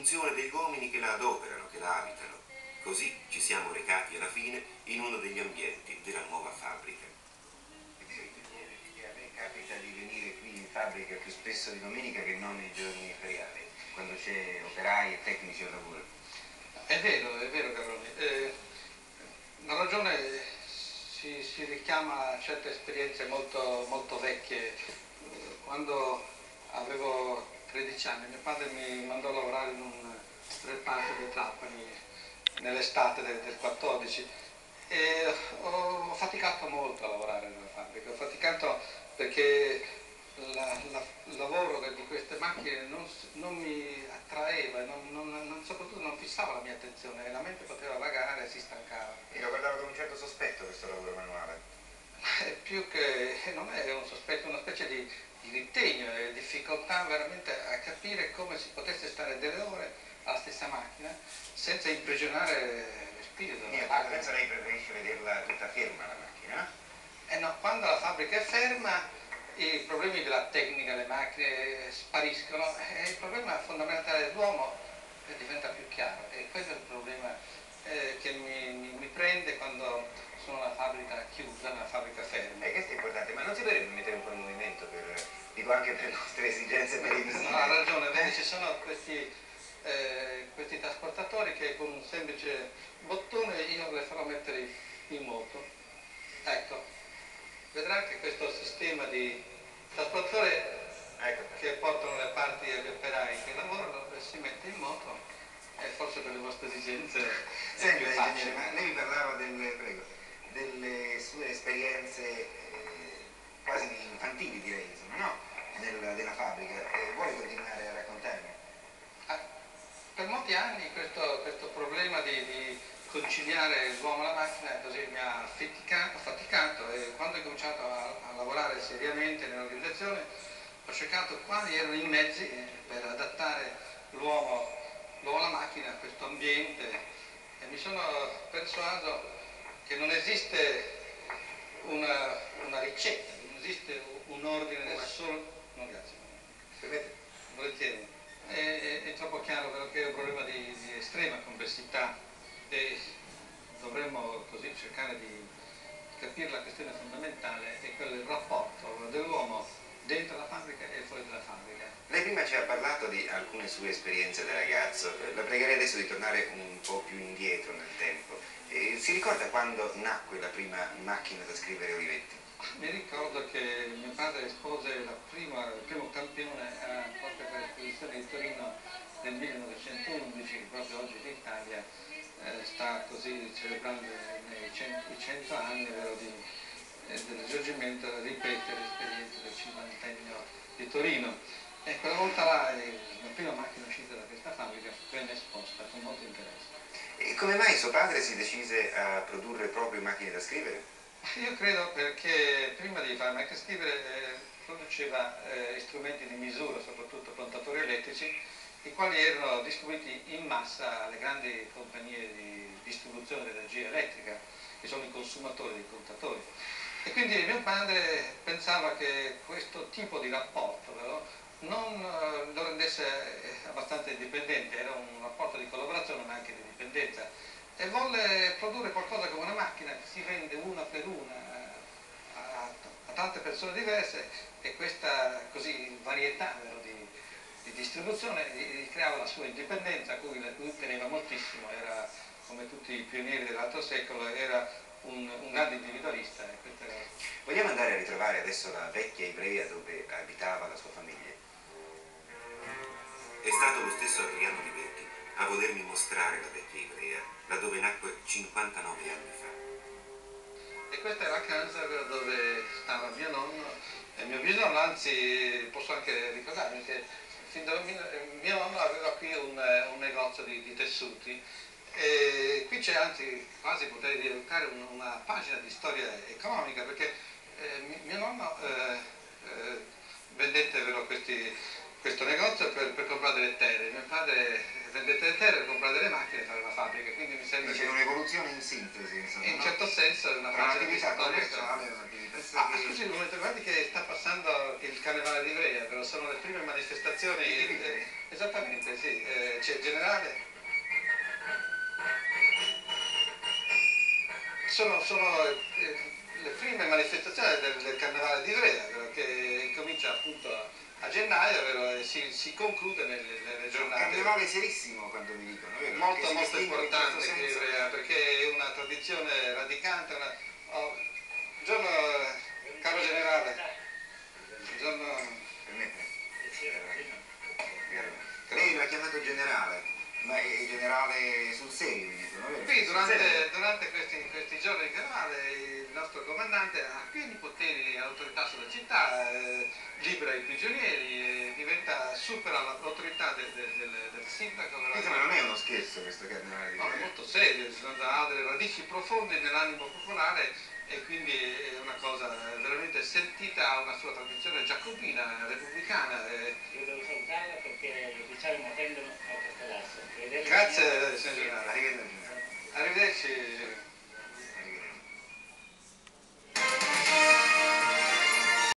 funzione degli uomini che la adoperano, che la abitano. Così ci siamo recati alla fine in uno degli ambienti della nuova fabbrica. A me capita di venire qui in fabbrica più spesso di domenica che non nei giorni feriali, quando c'è operai e tecnici al lavoro. È vero Carlone. La ragione si richiama a certe esperienze molto vecchie. Quando avevo 13 anni mio padre mi mandò a lavorare in un reparto di Trapani nell'estate del 14 e ho faticato molto a lavorare nella fabbrica, ho faticato perché il lavoro di queste macchine non mi attraeva, soprattutto non fissava la mia attenzione e la mente poteva vagare e si stancava. E lo guardavo con un certo sospetto questo lavoro manuale? Più che non è un sospetto, è una specie di ritegno e difficoltà veramente a capire come si potesse stare delle ore alla stessa macchina senza imprigionare lo spirito. Penso lei preferisce vederla tutta ferma la macchina? No, quando la fabbrica è ferma i problemi della tecnica, le macchine spariscono e il problema fondamentale dell'uomo diventa più chiaro e questo è il problema che mi prende quando sono una fabbrica chiusa, una fabbrica ferma. E questo è importante, ma non si potrebbe mettere un po' in movimento dico anche per le nostre esigenze televisive? No, ha ragione, vedi, ci sono questi trasportatori che con un semplice bottone io le farò mettere in moto. Ecco, vedrà che questo sistema di trasportatore che portano le parti agli operai che lavorano si mette in moto e forse per le vostre esigenze è più facile. Ma lei mi parlava delle sue esperienze quasi infantili, direi, insomma, no? Della fabbrica. Vuole continuare a raccontarmi? Per molti anni questo problema di conciliare l'uomo e la macchina così mi ha faticato e quando ho cominciato a lavorare seriamente nell'organizzazione ho cercato quali erano i mezzi per adattare l'uomo alla macchina a questo ambiente e mi sono persuaso che non esiste una ricetta, non esiste un ordine solo. No, grazie. Permette? Volentieri. È troppo chiaro però che è un problema di estrema complessità e dovremmo così cercare di capire la questione fondamentale è quello del rapporto dell'uomo dentro la fabbrica e fuori dalla fabbrica. Lei prima ci ha parlato di alcune sue esperienze da ragazzo, la pregherei adesso di tornare un po' più indietro nel tempo. Si ricorda quando nacque la prima macchina da scrivere Olivetti? Mi ricordo che mio padre espose il primo campione proprio per l'esposizione di Torino nel 1911, che proprio oggi l'Italia sta così celebrando i 100 anni del risorgimento, ripetere l'esperienza del cinquantennio di Torino. E quella volta là la prima macchina uscita da questa fabbrica venne esposta con molto interesse. E come mai suo padre si decise a produrre proprio macchine da scrivere? Io credo perché prima di fare macchine da scrivere produceva strumenti di misura, soprattutto contatori elettrici, i quali erano distribuiti in massa alle grandi compagnie di distribuzione dell'energia elettrica, che sono i consumatori dei contatori. E quindi mio padre pensava che questo tipo di rapporto però, non lo rendesse abbastanza indipendente, era un rapporto di collaborazione ma anche di dipendenza e volle produrre qualcosa come una macchina che si vende una per una a tante persone diverse e questa così varietà di distribuzione gli creava la sua indipendenza a cui teneva moltissimo, era come tutti i pionieri dell'altro secolo, era un grande individualista. Vogliamo andare a ritrovare adesso la vecchia Ivrea dove abitava la sua famiglia? È stato lo stesso Adriano Olivetti a volermi mostrare la vecchia Ivrea, laddove nacque 59 anni fa. E questa è la casa dove stava mio nonno e mio bisnonno, anzi posso anche ricordarmi che mio nonno aveva qui un negozio di tessuti e qui c'è anzi quasi potrei dedicare una pagina di storia economica perché mio nonno vendette questo negozio per comprare delle terre, mio padre vendette le terre per comprare delle macchine e fare una fabbrica, quindi mi sembra c'è un'evoluzione in sintesi, insomma, in un certo senso è una pagina di storia commerciale e un'attività. Scusi un momento, guardi che sta passando il Carnevale di Ivrea, però sono le prime manifestazioni Esattamente, sì. C'è il generale. Sono le prime manifestazioni del Carnevale di Ivrea, che comincia appunto a gennaio, e si conclude nelle Un giornate. carnevale serissimo quando mi dicono, vero? Molto, Che si molto distingue in importante questo che senso. Ivrea, perché è una tradizione radicante. Buongiorno, caro generale. Buongiorno. Permette? Lei l'ha chiamato generale, ma è generale sul serio, mi dicono, vero? Qui Sul serio. durante questi giorni di carnevale il nostro comandante ha pieni poteri e autorità sulla città, libera i prigionieri, supera l'autorità del sindaco. Insomma, non è uno scherzo questo carnevale di No, è Ivrea. molto serio, ha delle radici profonde nell'animo popolare e quindi è una cosa veramente sentita, ha una sua tradizione giacobina, repubblicana. Io devo salutarla perché gli ufficiali mi attendono a Castellazzo. Grazie, signor generale. Arrivederci. Arrivederci.